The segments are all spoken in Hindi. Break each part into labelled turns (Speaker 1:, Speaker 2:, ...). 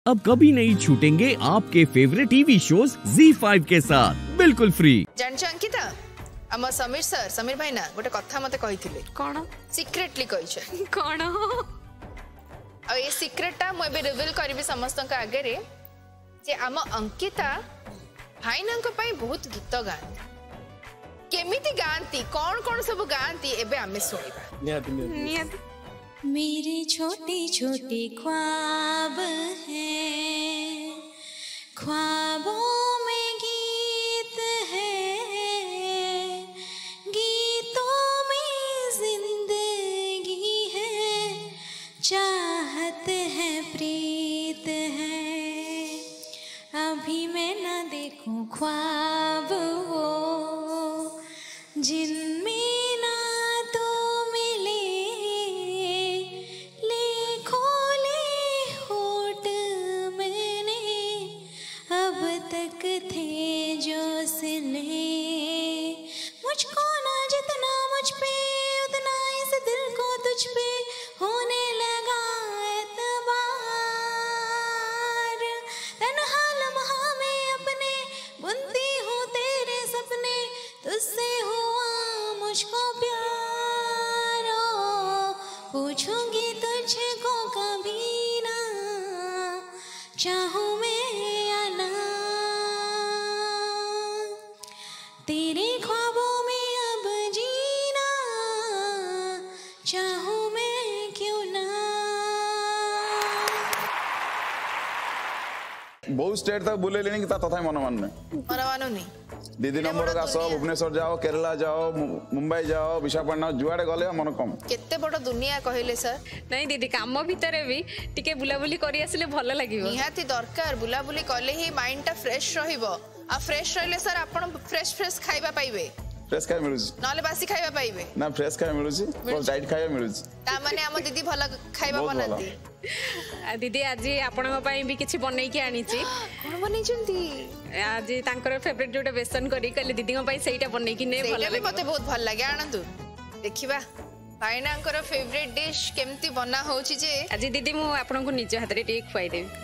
Speaker 1: अब कभी नहीं छूटेंगे आपके फेवरेट टीवी शोज ZEE5 के साथ बिल्कुल फ्री।
Speaker 2: जानछ अंकिता हम समीर सर समीर भाई ना गोटे कथा मते कहिथिले
Speaker 3: कोन
Speaker 2: सीक्रेटली कहिछ
Speaker 3: कोन
Speaker 2: आ ये सीक्रेटटा मु एबे रिवील करबी समस्तक आगे रे जे हम अंकिता भाईनांक पई बहुत गीत गांती केमिति गांती कौन कौन सब गांती एबे हमें सुनिबा
Speaker 3: नियत
Speaker 4: मेरे छोटे छोटे ख्वाब हैं, ख्वाबों में गीत है, गीतों में जिंदगी है, चाहत है प्रीत है। अभी मैं न देखूं ख्वाब वो जिनमें थे जो सिले मुझको ना जितना मुझ पे उतना इस दिल को तुझ पे होने लगा एतबार। तन्हा लम्हा में अपने बुनती हूँ तेरे सपने तुझसे हुआ मुझको प्यार। पूछूंगी तुझको कभी ना चाहूँ मैं तेरे ख्वाबों में अब जीना चाहूं मैं क्यों ना।
Speaker 5: बहुत स्टेट तक बुले लेनी तथा मन मान
Speaker 2: नहीं
Speaker 5: दीदी नंबर का सब भुवनेश्वर जाओ केरला जाओ मुंबई जाओ विशाखापट्टनम जुआड़े गले मन कम
Speaker 2: केते बड़ दुनिया कहले सर।
Speaker 3: नहीं दीदी काम भितर भी टिके बुलाबुली करी आसिले भल लागिवो
Speaker 2: निहाती दरकार बुलाबुली कले ही माइंड टा फ्रेश रहिबो आ फ्रेश रहले सर आपण फ्रेश फ्रेश खाइबा पाइबे
Speaker 5: फ्रेश खाइ मिलुछ
Speaker 2: नले बासी खाइबा पाइबे
Speaker 5: ना फ्रेश खाइ मिलुछ और डाइट खाइ मिलुछ
Speaker 2: ता माने हम दीदी भला खाइबा बनाती
Speaker 3: दीदी आज आपन पई भी किछि बनै के आनी छी
Speaker 2: कोन बनै चंती
Speaker 3: आज तांकर फेवरेट जोटा बेसन करी कहले दीदी पई सेटा बनै कि ने भल
Speaker 2: लागे मते बहुत भल लागे आनंद देखिबा भाईनांकर फेवरेट डिश केमती बना होची जे
Speaker 3: आज दीदी मु आपन को निज हाथ रे टेक खुआई देबी।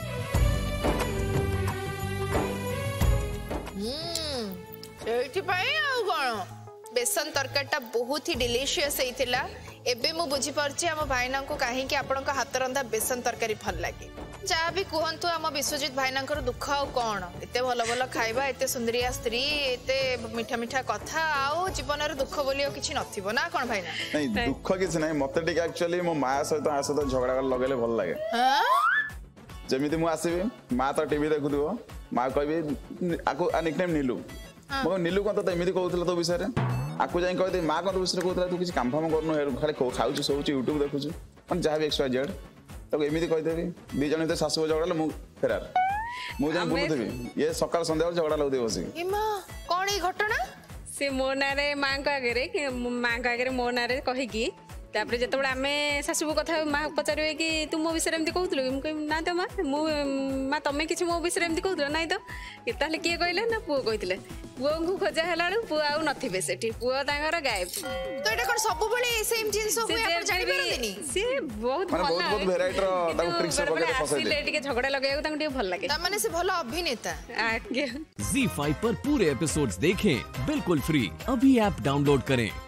Speaker 2: बेसन तरकारीटा बहुत ही डिलीशियस होइतिला। एबे मु बुझी परछि हम भाईना को काहे कि आपन को हाथ रंधा बेसन तरकारी भल लागे। जा भी कहंतु हम विश्वजीत भाईनांकर दुख आ कोन एते भल भल खाइबा एते सुंदरिया स्त्री एते मीठा मीठा कथा आ जीवन रे दुख बोलियो किछि नथिबो ना कोन भाईना।
Speaker 5: नहीं दुख किछि नहीं मते टिक एक्चुअली मो माया सहित आसे तो झगड़ा कर लगेले भल लागे।
Speaker 2: हां
Speaker 5: जेमिति मु आसीबी मा तो टीवी देखुदिबो मा कहबी आको निकनेम नीलू मो नीलू को तो एमिति कहउतला तो विषय रे आकु जाई कहदे मा को तो विषय कहउतला तू किछि काम फाम करनु हेर खाली खाउछु सोउछु YouTube देखुछु मन जहा भी एक्स्ट्रा जेड तो एमिति कहि देबी दी जण ते सासु झगड़ा मु फेरार मु जाई बोलु देबी ये सकाळ संध्या झगड़ा लउ दे बसी
Speaker 2: ए मां कोन ई घटना
Speaker 3: से मो नारे मां को आगे मो नारे कहि की तापर जतबे आमे सासु कथा मां पचारिवे कि तू मो विषय एमती कहउतलो कि मु ना तो मां तमे किछि मो विषय एमती कहउतलो नाही तो ताले किए कहले ना पुओ कहितले पुओ को खोजा हलाळू पुओ आउ नथिबे सेठी पुओ तांगर गायब
Speaker 2: तो एटा कोन सब बळे सेम जिंस होय आपण जानि परदिनी
Speaker 3: से बहुत भल
Speaker 5: बहुत वेराइटी रो ताको ट्रिक्स पके फसाई दे
Speaker 3: टिके झगड़ा लगायो तांको टिके भल लागे
Speaker 2: त माने से भल अभिनेता
Speaker 1: ZEE5 पर पूरे एपिसोड्स देखें बिल्कुल फ्री। अभी ऐप डाउनलोड करें।